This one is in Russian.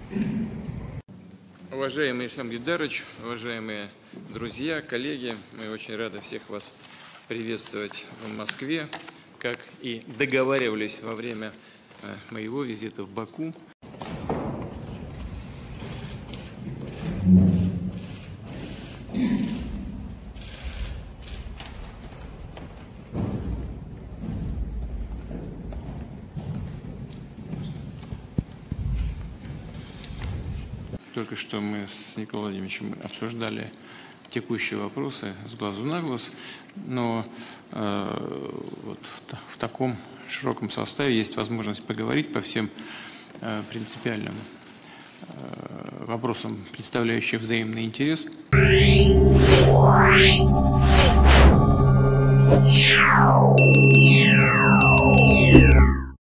Уважаемый Ильхам Гейдарович, уважаемые друзья, коллеги, мы очень рады всех вас приветствовать в Москве, как и договаривались во время моего визита в Баку. Только что мы с Николаем Владимировичем обсуждали текущие вопросы с глазу на глаз, но вот в таком широком составе есть возможность поговорить по всем принципиальным вопросам, представляющим взаимный интерес. Yeah.